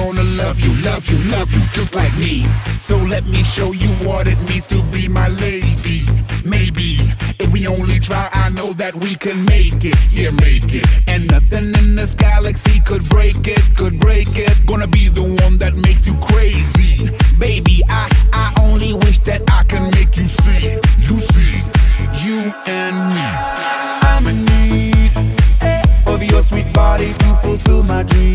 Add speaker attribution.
Speaker 1: gonna love you, love you, love you just like me. So let me show you what it means to be my lady. Maybe if we only try, I know that we can make it, yeah, make it. And nothing in this galaxy could break it, could break it. Gonna be the one that makes you crazy. Baby, I only wish that I can make you see, you and me. I'm in need of your sweet body to fulfill my dreams.